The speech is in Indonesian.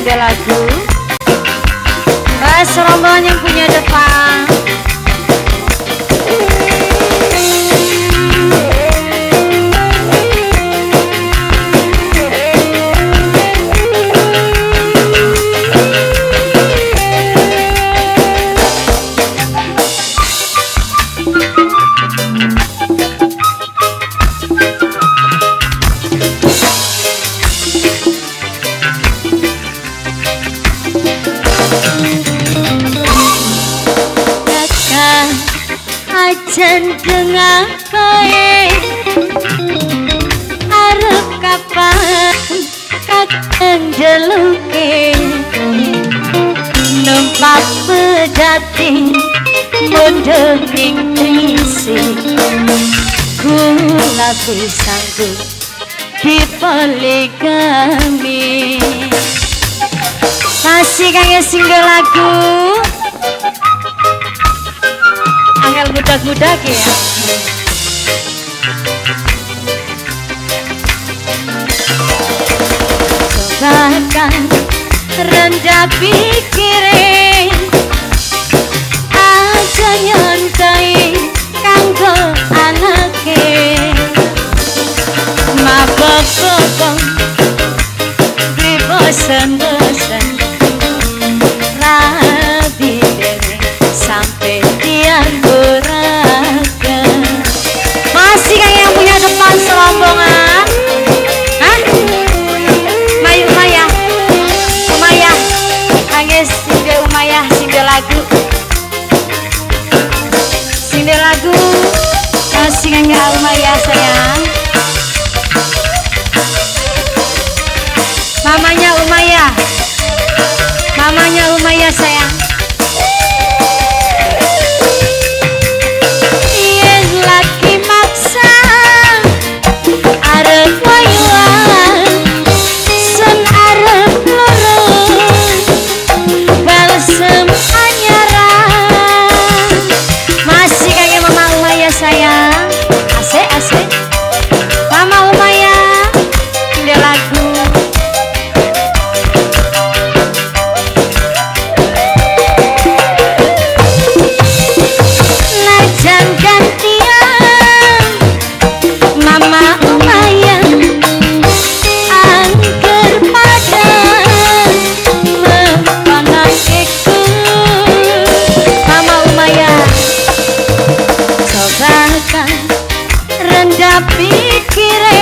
single lagu rombongan yang punya depan. Ajan dengar koe arep kapan kakek deluke numpak pedati mondok ning trisi kula sanggup dipoligami masih kaya single lagu angel budak-budak ya. Cobakan rendah pikirin aja nyontai kanggo anake mabok-bokong di bosen-bosen rabi dere sampai tiang buraga. Masih kayak yang punya depan serombongan. Hah? Mayu Umayah Angges single Umayah single lagu masih kayak Umayah sayang. Mamanya Umayah sayang. Rendah pikiran